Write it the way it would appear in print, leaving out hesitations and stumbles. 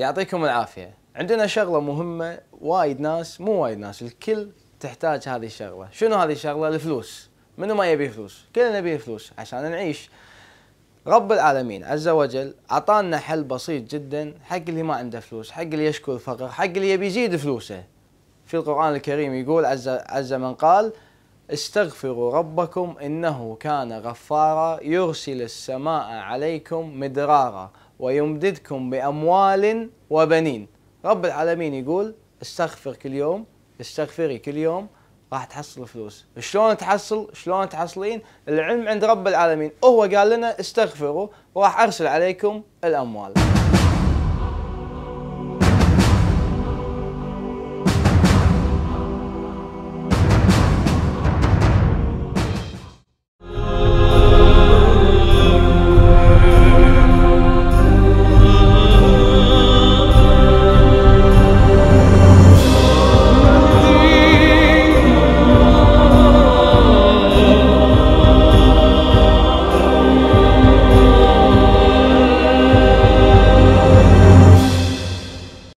يعطيكم العافية. عندنا شغلة مهمة، وايد ناس، مو وايد ناس، الكل تحتاج هذه الشغلة. شنو هذه الشغلة؟ الفلوس. منو ما يبي فلوس؟ كلنا نبي فلوس عشان نعيش. رب العالمين عز وجل عطانا حل بسيط جدا حق اللي ما عنده فلوس، حق اللي يشكو الفقر، حق اللي يبي يزيد فلوسه. في القرآن الكريم يقول عز من قال: استغفروا ربكم إنه كان غفارا يرسل السماء عليكم مدرارا ويمددكم بأموال وبنين. رب العالمين يقول استغفر كل يوم، استغفري كل يوم، راح تحصل فلوس. شلون تحصل؟ شلون تحصلين؟ العلم عند رب العالمين، هو قال لنا استغفروا وراح أرسل عليكم الأموال.